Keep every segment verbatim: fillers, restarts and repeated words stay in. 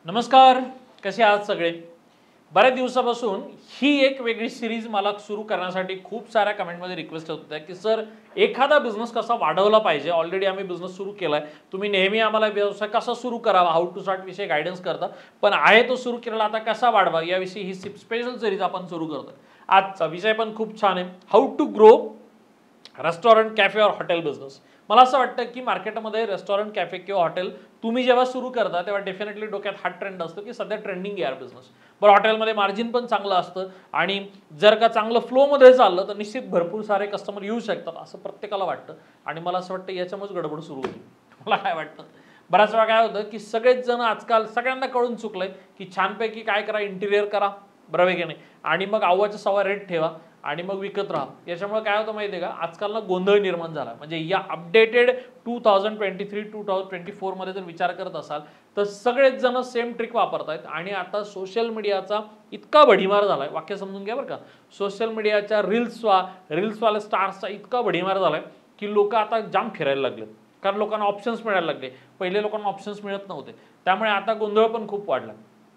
नमस्कार, कसे आहात सगळे? बऱ्याच दिवसापासून ही एक वेगळी सिरीज मला सुरू करण्यासाठी खूप साऱ्या कमेंटमध्ये रिक्वेस्ट होत होत्या की सर एखादा बिझनेस कसा वाढवला पाहिजे. ऑलरेडी आम्ही बिझनेस सुरू केलाय, तुम्ही नेहमी आम्हाला व्यवसाय कसा सुरू करावा, हाऊ टू स्टार्ट विषयी गायडन्स करता, पण आहे तो सुरू केलेला आता कसा वाढवा याविषयी ही स्पेशल सिरीज आपण सुरू करतो. आजचा विषय पण खूप छान आहे, how to grow restaurant, cafe और हॉटेल बिझनेस. मला असं वाटतं की मार्केटमध्ये रेस्टॉरंट, कॅफे किंवा हॉटेल तुम्ही जेव्हा सुरू करता तेव्हा डेफिनेटली डोक्यात हा ट्रेंड असतो की सध्या ट्रेंडिंग आहे बिझनेस. बरं, हॉटेलमध्ये मार्जिन पण चांगलं असतं आणि जर का चांगलं फ्लोमध्ये चाललं तर निश्चित भरपूर सारे कस्टमर येऊ शकतात असं प्रत्येकाला वाटतं आणि मला असं वाटतं याच्यामुळेच गडबड सुरू होती. मला काय वाटतं, बऱ्याच वेळा काय होतं की सगळेच जण आजकाल सगळ्यांना कळून चुकलंय की छानपैकी काय करा, इंटिरियर करा, बरोबर की नाही, आणि मग अव्वाच्या सव्वा रेट ठेवा आणि मग विकत राहा. याच्यामुळे काय होतं माहिती आहे का, आजकाल ना गोंधळ निर्माण झाला. म्हणजे या updated two thousand twenty three two thousand twenty four मध्ये जर विचार करत असाल तर सगळेच जण सेम ट्रिक वापरतायत आणि आता सोशल मीडियाचा इतका भडीमार झालाय, वाक्य समजून घ्या बरं का, सोशल मीडियाच्या रील्स वा रील्सवाल्या स्टार्सचा इतका भडीमार झालाय की लोक आता जाम फिरायला लागलेत, कारण लोकांना ऑप्शन्स मिळायला लागले. पहिले लोकांना ऑप्शन्स मिळत नव्हते, त्यामुळे आता गोंधळ पण खूप वाढला.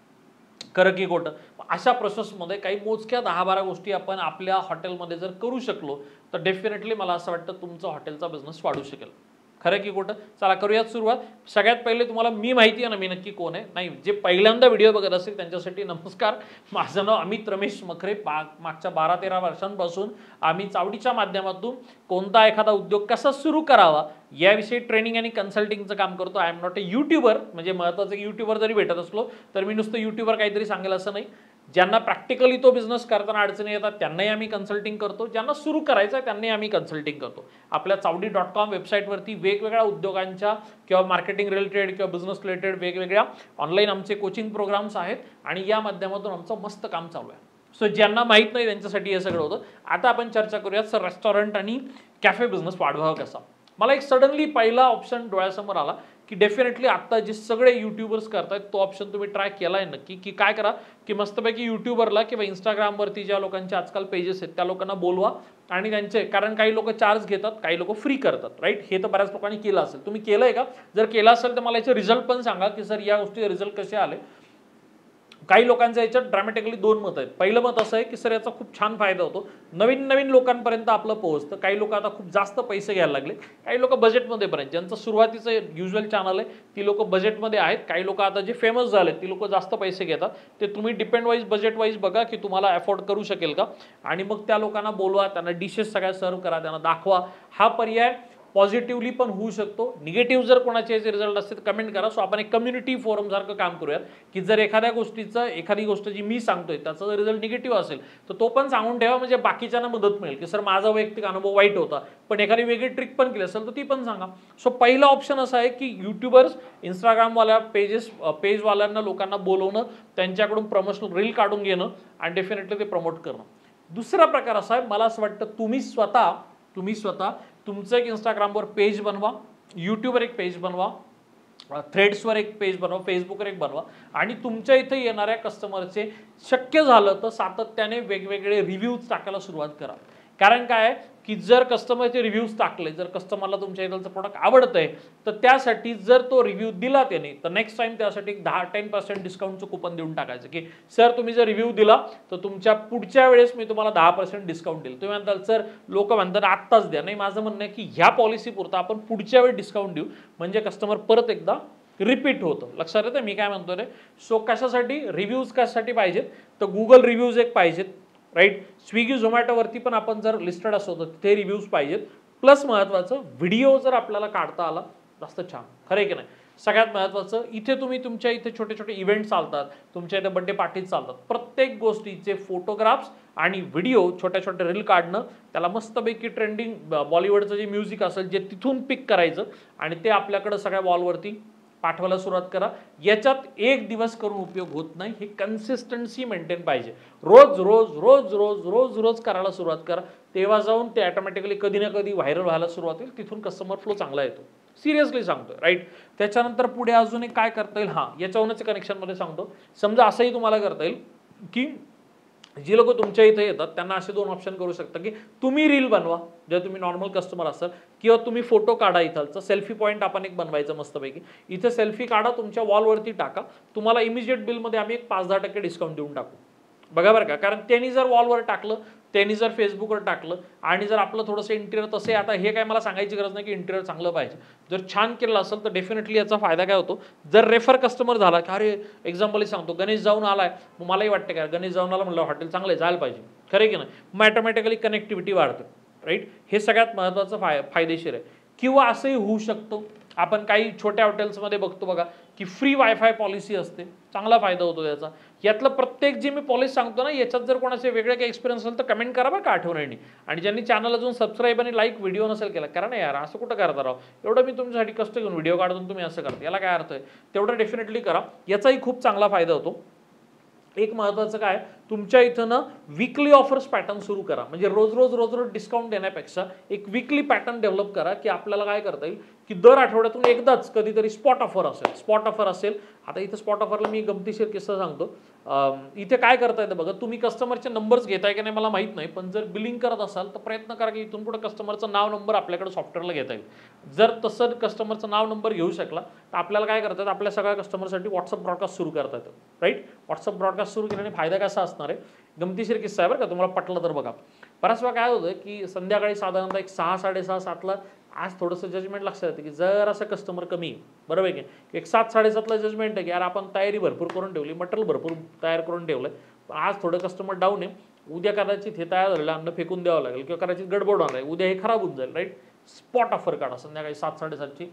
खरं की खोटं, अशा प्रोसेसमध्ये काही मोजक्या दहा बारा गोष्टी आपण आपल्या हॉटेलमध्ये जर करू शकलो तर डेफिनेटली मला असं वाटतं तुमचा हॉटेलचा बिझनेस वाढू शकेल. खरं की खोटं, चला करूयात सुरुवात. सगळ्यात पहिले तुम्हाला मी माहिती आहे ना मी नक्की कोण आहे, नाही जे पहिल्यांदा व्हिडिओ बघत असेल त्यांच्यासाठी नमस्कार. माझं नाव अमित रमेश मखरे. मागच्या बारा तेरा वर्षांपासून आम्ही चावडीच्या माध्यमातून कोणता एखादा उद्योग कसा सुरू करावा याविषयी ट्रेनिंग आणि कन्सल्टिंगचं काम करतो. I am not a YouTuber, म्हणजे महत्त्वाचं की यूट्यूबर जरी भेटत असलो तर मी नुसतं यूट्यूबर काहीतरी सांगेल असं नाही. ज्यांना प्रॅक्टिकली तो बिझनेस करताना अडचणी येतात त्यांनाही आम्ही कन्सल्टिंग करतो, ज्यांना सुरू करायचं आहे त्यांनाही आम्ही कन्सल्टिंग करतो. आपल्या चावडी डॉट कॉम वेबसाईटवरती वेगवेगळ्या उद्योगांच्या किंवा मार्केटिंग रिलेटेड किंवा बिझनेस रिलेटेड वेगवेगळ्या ऑनलाईन आमचे कोचिंग प्रोग्राम्स आहेत आणि या माध्यमातून आमचं मस्त काम चालू आहे. सो ज्यांना माहीत नाही त्यांच्यासाठी हे सगळं होतं. आता आपण चर्चा करूयात सर रेस्टॉरंट आणि कॅफे बिझनेस वाढवावा कसा. मला एक सडनली पहिला ऑप्शन डोळ्यासमोर आला की डेफिनेटली आता जे सगळे यूट्यूबर्स करतायत तो ऑप्शन तुम्ही ट्राय केला आहे नक्की, की काय करा की मस्तपैकी यूट्यूबरला किंवा इंस्टाग्रामवरती ज्या लोकांचे आजकाल पेजेस आहेत त्या लोकांना बोलवा आणि त्यांचे, कारण काही लोक चार्ज घेतात, काही लोक फ्री करतात, राईट. हे तर बऱ्याच लोकांनी केलं असेल, तुम्ही केलंय का? जर केलं असेल तर मला याचे रिझल्ट पण सांगा की सर या गोष्टीचे रिझल्ट कसे आले. काही लोकांच्या याच्यात ड्रामॅटिकली दोन मत आहेत. पहिलं मत असं आहे की सर याचा खूप छान फायदा होतो, नवीन नवीन लोकांपर्यंत आपलं पोहोचतं. काही लोक आता खूप जास्त पैसे घ्यायला लागले, काही लोक बजेटमध्ये पर्यंत, ज्यांचं सुरुवातीचं युज्युअल चॅनल आहे ती लोक बजेटमध्ये आहेत. काही लोक आता जे फेमस झाले ती लोक जास्त पैसे घेतात. ते तुम्ही डिपेंड वाईज बजेट वाईज बघा की तुम्हाला अफोर्ड करू शकेल का, आणि मग त्या लोकांना बोलवा, त्यांना डिशेस सगळ्या सर्व करा, त्यांना दाखवा. हा पर्याय पॉझिटिव्हली पण होऊ शकतो. निगेटिव्ह जर कोणाचे रिझल्ट असतील तर कमेंट करा. सो आपण एक कम्युनिटी फोरम सारखं काम करूयात की जर एखाद्या गोष्टीचं, एखादी गोष्ट जी मी सांगतोय त्याचा जर रिझल्ट निगेटिव्ह असेल तर तो पण सांगून ठेवा, म्हणजे बाकीच्यांना मदत मिळेल की सर माझा वैयक्तिक अनुभव वाईट होता पण एखादी वेगळी ट्रिक पण केली असेल तर ती पण सांगा. सो पहिला ऑप्शन असा आहे की यूट्यूबर्स, इंस्टाग्रामवाल्या पेजेस पेजवाल्यांना लोकांना बोलवणं, त्यांच्याकडून प्रमोशनल रील काढून घेणं आणि डेफिनेटली ते प्रमोट करणं. दुसरा प्रकार असा आहे, मला असं वाटतं तुम्ही स्वतः तुम्ही स्वतः तुमचं एक इंस्टाग्रामवर पेज बनवा, यूट्यूबवर एक पेज बनवा, थ्रेड्सवर एक पेज बनवा, फेसबुकवर एक बनवा आणि तुमच्या इथे येणाऱ्या कस्टमरचे शक्य झालं तर सातत्याने वेगवेगळे रिव्ह्यूज टाकायला सुरुवात करा. कारण काय आहे की जर कस्टमरचे रिव्ह्यूज टाकले, जर कस्टमरला तुमच्या इथलचं प्रोडक्ट आवडतंय तर त्यासाठी जर तो रिव्ह्यू दिला त्याने तर नेक्स्ट टाइम त्यासाठी एक दहा टेन पर्सेंट डिस्काउंटचं कुपन देऊन टाकायचं की सर तुम्ही जर रिव्ह्यू दिला तर तुमच्या पुढच्या वेळेस मी तुम्हाला दहा पर्सेंट डिस्काउंट देईल. तुम्ही म्हणताल सर लोक म्हणतात आत्ताच द्या, नाही, माझं म्हणणं आहे की ह्या पॉलिसी पुरता आपण पुढच्या वेळी डिस्काउंट देऊ, म्हणजे कस्टमर परत एकदा रिपीट होतं. लक्षात येतं मी काय म्हणतो रे. सो कशासाठी रिव्ह्यूज कशासाठी पाहिजेत तर गुगल रिव्ह्यूज एक पाहिजेत, राईट. स्विगी झोमॅटोवरती पण आपण जर लिस्टेड असतो तर ते रिव्ह्यूज पाहिजेत. प्लस महत्त्वाचं व्हिडिओ जर आपल्याला काढता आला जास्त छान, खरं आहे की नाही. सगळ्यात महत्त्वाचं इथे तुम्ही तुमच्या इथे छोटे छोटे इव्हेंट चालतात, तुमच्या इथे बड्डे पार्टीज चालतात, प्रत्येक गोष्टीचे फोटोग्राफ्स आणि व्हिडिओ छोट्या छोट्या रील काढणं, त्याला मस्तपैकी ट्रेंडिंग बॉलिवूडचं जे म्युझिक असेल जे तिथून पिक करायचं आणि ते आपल्याकडं सगळ्या वॉलवरती पाठवायला सुरुवात करा. याच्यात एक दिवस करून उपयोग होत नाही, हे कन्सिस्टन्सी मेंटेन पाहिजे. रोज रोज रोज रोज रोज रोज करायला सुरुवात करा, तेव्हा जाऊन ते ऑटोमॅटिकली कधी ना कधी व्हायरल व्हायला सुरुवात होईल, तिथून कस्टमर फ्लो चांगला येतो. सिरियसली सांगतोय, राईट. त्याच्यानंतर पुढे अजून एक काय करता येईल, हां याच्यावरच कनेक्शनमध्ये सांगतो. समजा असंही तुम्हाला करता येईल की जी लोक तुमच्या इथे येतात त्यांना असे दोन ऑप्शन करू शकता की तुम्ही रील बनवा जर तुम्ही नॉर्मल कस्टमर असाल, किंवा तुम्ही फोटो काढा. इथलचा सेल्फी पॉईंट आपण एक बनवायचं मस्तपैकी, इथे सेल्फी काढा, तुमच्या वॉलवरती टाका, तुम्हाला इमिजिएट बिलमध्ये आम्ही एक पाच दहा टक्के डिस्काउंट देऊन टाकू. बघा बरं का, कारण त्यांनी जर वॉलवर टाकलं, त्यांनी जर फेसबुकवर टाकलं आणि जर आपलं थोडंसं इंटिरियर तसे, आता हे काय मला सांगायची गरज नाही की इंटिरियर चांगलं पाहिजे, जर छान केलं असेल तर डेफिनेटली याचा फायदा काय होतो, जर रेफर कस्टमर झाला की अरे एक्झाम्पल सांगतो, गणेश जाऊन आलाय, मग मलाही वाटतं काय गणेश जाऊन आला म्हणलं हॉटेल चांगलं आहे, जायला पाहिजे, खरं की नाही, मग ऑटोमॅटिकली कनेक्टिव्हिटी वाढते. राईट, हे सगळ्यात महत्त्वाचं फाय फायदेशीर आहे. किंवा असंही होऊ शकतं, आपण काही छोट्या हॉटेल्समध्ये बघतो बघा की फ्री वायफाय पॉलिसी असते, चांगला फायदा होतो त्याचा. यातलं प्रत्येक जे मी पॉलिसी सांगतो ना, याच्यात जर कोणाचे वेगळे काही एक्सपिरियन्स असेल तर कमेंट करा बरं का आठवणीने. आणि ज्यांनी चॅनल अजून सबस्क्राईब आणि लाईक व्हिडिओ नसेल केला, करा ना यार, असं कुठं करता राव, एवढं मी तुमच्यासाठी कष्ट घेऊन व्हिडिओ काढून तुम्ही असं करता, याला काय अर्थ आहे, तेवढं डेफिनेटली करा, याचाही खूप चांगला फायदा होतो. एक महत्त्वाचं काय, तुमच्या इथं ना वीकली ऑफर्स पॅटर्न सुरू करा, म्हणजे रोज रोज रोज रोज डिस्काउंट देण्यापेक्षा एक वीकली पॅटर्न डेव्हलप करा की आपल्याला काय करता येईल की दर आठवड्यातून एकदाच कधीतरी स्पॉट ऑफर असेल. स्पॉट ऑफर असेल, आता इथं स्पॉट ऑफरला मी गमतीशीर किस्सा सांगतो. इथे काय करता येतं बघा, तुम्ही कस्टमरचे नंबर्स घेताय की नाही मला माहीत नाही, पण जर बिलिंग करत असाल तर प्रयत्न करा की इथून पुढे कस्टमरचं नाव नंबर आपल्याकडे सॉफ्टवेअरला घेता येईल. जर तसं कस्टमरचं नाव नंबर घेऊ शकला तर आपल्याला काय करता येतं, आपल्या सगळ्या कस्टमरसाठी व्हॉट्सअप ब्रॉडकास्ट सुरू करता येतं. राईट, व्हॉट्सअप ब्रॉडकास्ट सुरू केल्याने फायदा कसा असणार आहे, गमतीशीर किस्सा आहे बरं का, तुम्हाला पटलं तर बघा. बऱ्याच वेळा काय होतं की संध्याकाळी साधारणतः एक सहा साडेसहा सातला, आज थोडंसं जजमेंट लक्षात येतं की जर असं कस्टमर कमी आहे, बरोबर आहे की एक सात साडेसातला जजमेंट आहे की यार आपण तयारी भरपूर करून ठेवली, मटेरियल भरपूर तयार करून ठेवलं, पण आज थोडं कस्टमर डाऊन आहे, उद्या कदाचित हे तयार झालेलं अन्न फेकून द्यावं लागेल किंवा कदाचित गडबड होणार आहे, उद्या हे खराब होऊन जाईल. राईट, स्पॉट ऑफर काढा संध्याकाळी सात साडेसातची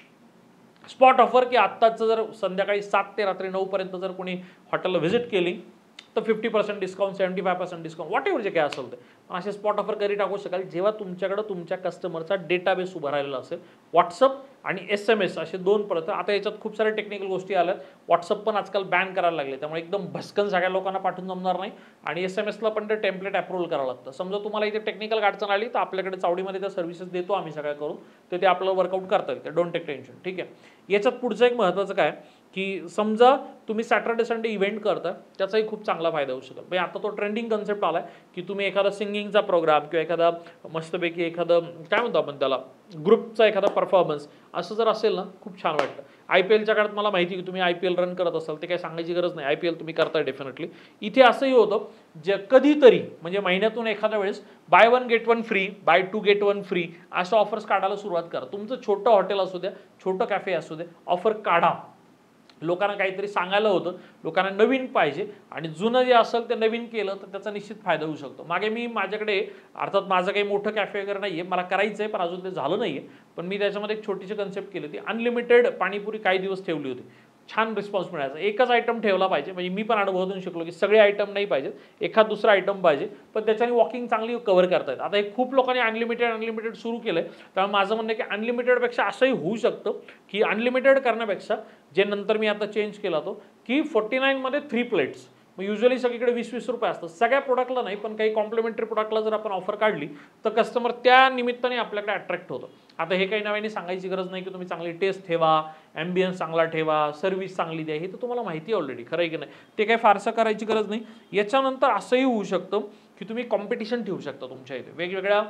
स्पॉट ऑफर, की आत्ताचं जर संध्याकाळी सात ते रात्री नऊ पर्यंत जर कोणी हॉटेलला व्हिजिट केली तर fifty percent discount, seventy five percent discount, whatever जे काय असेल ते, पण असे स्पॉट ऑफर कधी टाकू शकाल जेव्हा तुमच्याकडे तुमच्या कस्टमरचा डेटाबेस उभा राहिलेला असेल. व्हॉट्सअप आणि एस एम एस असे दोन परत, आता याच्यात खूप साऱ्या टेक्निकल गोष्टी आल्यात. व्हॉट्सअप पण आजकाल बॅन करायला लागले, त्यामुळे एकदम भस्कन सगळ्या लोकांना पाठवून जमणार नाही. आणि एस एम एसला पण ते टेम्पलेट अप्रूव्हल करावं लागतं. समजा तुम्हाला इथे टेक्निकल अडचण आली तर आपल्याकडे चावडीमध्ये त्या सर्व्हिसेस देतो आम्ही सगळ्या करून, तर ते आपल्याला वर्कआउट करता येईल, डोंट टेक टेन्शन. ठीक आहे, याच्यात पुढचं एक महत्त्वाचं काय की समजा तुम्ही सॅटर्डे संडे इव्हेंट करता, त्याचाही खूप चांगला फायदा होऊ शकेल. म्हणजे आता तो ट्रेंडिंग कन्सेप्ट आला आहे की तुम्ही एखादा सिंगिंगचा प्रोग्राम किंवा एखादा मस्तपैकी एखादं काय म्हणतो आपण त्याला ग्रुपचा एखादा परफॉर्मन्स असं जर असेल ना, खूप छान वाटतं. आय पी एलच्या काळात मला माहिती की तुम्ही आय पी एल रन करत असाल, ते काही सांगायची गरज नाही, आय पी एल तुम्ही करताय डेफिनेटली. इथे असंही होतं जे कधीतरी म्हणजे महिन्यातून एखाद्या वेळेस buy one get one free, buy two get one free अशा ऑफर्स काढायला सुरुवात करा. तुमचं छोटं हॉटेल असू द्या, छोटं कॅफे असू द्या, ऑफर काढा. लोकांना काहीतरी सांगायला होतं, लोकांना नवीन पाहिजे आणि जुनं जे असेल ते नवीन केलं तर त्याचा निश्चित फायदा होऊ शकतो. मागे मी माझ्याकडे, अर्थात माझं काही मोठं कॅफे वगैरे नाही आहे, मला करायचं आहे पण अजून ते झालं नाही आहे, पण मी त्याच्यामध्ये एक छोटीशी कन्सेप्ट केली होती. अनलिमिटेड पाणीपुरी काही दिवस ठेवली होती, छान रिस्पॉन्स मिळायचा. एकच आयटम ठेवला पाहिजे, म्हणजे मी पण अनुभवातून शिकलो की सगळे आयटम नाही पाहिजेत, एखाद दुसरा आयटम पाहिजे, पण त्याच्याने वॉकिंग चांगली कव्हर करता येतात. आता हे खूप लोकांनी अनलिमिटेड अनलिमिटेड सुरू केलं आहे, त्यामुळे माझं म्हणणं आहे की अनलिमिटेडपेक्षा असंही होऊ शकतं की अनलिमिटेड करण्यापेक्षा जे नंतर मी आता चेंज केला तो की फोर्टी नाईनमध्ये थ्री प्लेट्स, मग युजली सगळीकडे वीस वीस रुपये असतात, सगळ्या प्रोडक्टला नाही पण काही कॉम्प्लिमेंटरी प्रोडक्टला जर आपण ऑफर काढली तर कस्टमर त्या निमित्ताने आपल्याकडे अट्रॅक्ट होतं. आता हे काही नव्याने सांगायची गरज नाही की तुम्ही चांगली टेस्ट ठेवा, ॲम्बियन्स चांगला ठेवा, सर्व्हिस चांगली द्या, हे तर तुम्हाला माहिती आहे ऑलरेडी, खरं आहे की नाही, ते काही फारसं करायची गरज नाही. याच्यानंतर असंही होऊ शकतं की तुम्ही कॉम्पिटिशन ठेवू शकता तुमच्या इथे, वेगवेगळ्या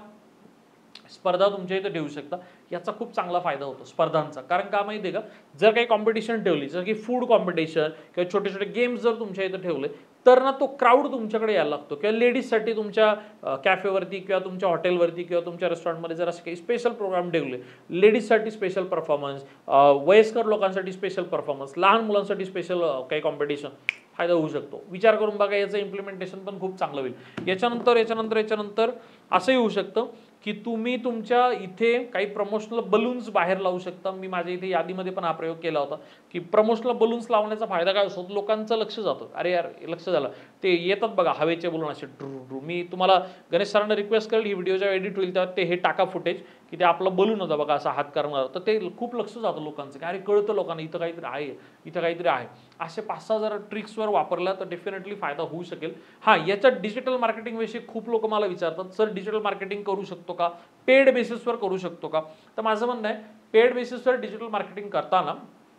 स्पर्धा तुमच्या इथे ठेवू शकता, याचा खूप चांगला फायदा होतो स्पर्धांचा. कारण का माहिती आहे का, जर काही कॉम्पिटिशन ठेवली, जसं की फूड कॉम्पिटिशन किंवा छोटे छोटे गेम्स जर तुमच्या इथे ठेवले तर ना तो क्राऊड तुमच्याकडे यायला लागतो. किंवा लेडीजसाठी तुमच्या कॅफेवरती किंवा तुमच्या हॉटेलवरती किंवा तुमच्या रेस्टॉरंटमध्ये जर असे काही स्पेशल प्रोग्राम ठेवले, लेडीजसाठी स्पेशल परफॉर्मन्स, वयस्कर लोकांसाठी स्पेशल परफॉर्मन्स, लहान मुलांसाठी स्पेशल काही कॉम्पिटिशन, फायदा होऊ शकतो. विचार करून बघा, याचं इम्प्लिमेंटेशन पण खूप चांगलं होईल. याच्यानंतर याच्यानंतर याच्यानंतर असंही होऊ शकतं की तुम्ही तुमच्या इथे काही प्रमोशनल बलून्स बाहेर लावू शकता. मी माझ्या इथे यादीमध्ये पण हा प्रयोग केला होता की प्रमोशनल बलून्स लावण्याचा फायदा काय असतो, लोकांचं लक्ष जातं, अरे यार लक्ष झालं, ते येतात बघा हवेचे बलून असे ड्रू ड्रू. मी तुम्हाला गणेश सरांना रिक्वेस्ट करेल, ही व्हिडिओ जेव्हा एडिट होईल तेव्हा ते हे टाका फुटेज की ते आपलं बलून होतं बघा असा हात करणार, तर ते खूप लक्ष जातं लोकांचं की अरे कळतं लोकांना इथं काहीतरी आहे, इथं काहीतरी आहे. असे पाच सहा जर ट्रिक्सवर वापरल्या तर डेफिनेटली फायदा होऊ शकेल. हां, याच्यात डिजिटल मार्केटिंग विषयी खूप लोक मला विचारतात, सर डिजिटल मार्केटिंग करू शकतो का, पेड बेसिसवर करू शकतो का, तर माझं म्हणणं आहे पेड बेसिसवर डिजिटल मार्केटिंग करताना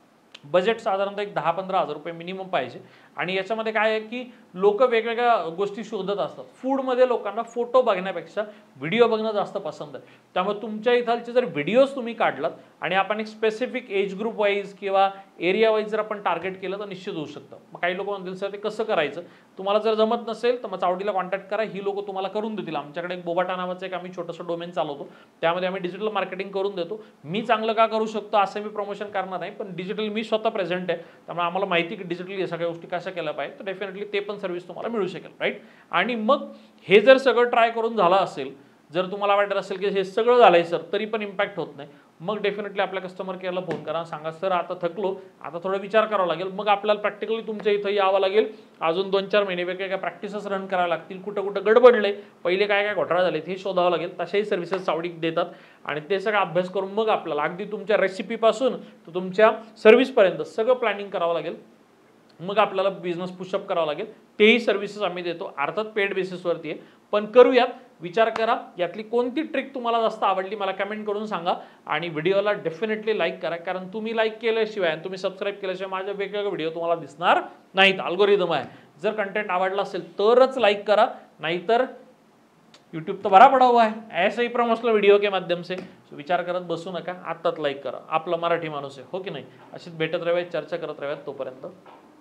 बजेट साधारणतः एक दहा पंधरा हजार रुपये मिनिमम पाहिजे. आणि याच्यामध्ये काय आहे की लोक वेगवेगळ्या गोष्टी शोधत असतात. फूडमध्ये लोकांना फोटो बघण्यापेक्षा व्हिडिओ बघणं जास्त पसंत आहे. त्यामुळे तुमच्या इथालचे जर व्हिडिओज तुम्ही काढलात आणि आपण एक स्पेसिफिक एज ग्रुप वाईज किंवा एरिया वाईज जर आपण टार्गेट केलं तर निश्चित होऊ शकतं. मग काही लोक म्हणतील सर ते कसं करायचं, तुम्हाला जर जमत नसेल तर मग चावडीला कॉन्टॅक्ट करा, ही लोक तुम्हाला करून देतील. आमच्याकडे एक बोबाटा नावाचं एक आम्ही छोटंसं डोमेन चालवतो, त्यामध्ये आम्ही डिजिटल मार्केटिंग करून देतो. मी चांगलं का करू शकतो असं मी प्रमोशन करणार नाही, पण डिजिटल मी स्वतः प्रेझेंट आहे, त्यामुळे आम्हाला माहिती की डिजिटली या सगळ्या गोष्टी कशा केल्या पाहिजे, तर डेफिनेटली ते पण सर्व्हिस तुम्हाला मिळू शकेल. राईट. आणि मग हे जर सगळं ट्राय करून झालं असेल, जर तुम्हाला वाटत असेल की हे सगळं झालंय सर तरी पण इम्पॅक्ट होत नाही, मग डेफिनेटली आपल्या कस्टमर केअरला फोन करा, सांगा सर आता थकलो, आता थोडा विचार करावा लागेल. मग आपल्याला प्रॅक्टिकली तुमच्या इथं यावं लागेल, अजून दोन चार महिने वेगवेगळ्या प्रॅक्टिसेस रन करायला लागतील, कुठं कुठं गडबडले, पहिले काय काय घोटाळा झाले हे शोधावं लागेल. तशाही सर्व्हिसेस चावडी देतात आणि ते सगळं अभ्यास करून मग आपल्याला अगदी तुमच्या रेसिपीपासून तर तुमच्या सर्व्हिसपर्यंत सगळं प्लॅनिंग करावं लागेल. मग आपल्याला बिझनेस पुशअप करावं लागेल. तेही सर्व्हिसेस आम्ही देतो, अर्थात पेड बेसिसवरती आहे, पण करूयात. विचार करा यातली कोणती ट्रिक तुम्हाला जास्त आवडली मला कमेंट करून सांगा. आणि व्हिडिओला डेफिनेटली लाईक करा, कारण तुम्ही लाईक केल्याशिवाय आणि तुम्ही सबस्क्राईब केल्याशिवाय माझ्या वेगवेगळे व्हिडिओ तुम्हाला दिसणार नाहीत. अल्गोरिदम आहे. जर कंटेंट आवडला असेल तरच लाईक करा, नाहीतर यूट्यूब तो भरा पड़ा हुआ है ऐसे ही प्रमोशनल वीडियो के माध्यम से. विचार करत बसू नका, आत्ताच लाईक करा. आपला मराठी माणूस आहे, हो की नाही. अशीच भेटत राहावे, चर्चा करत राहाव्यात. तोपर्यंत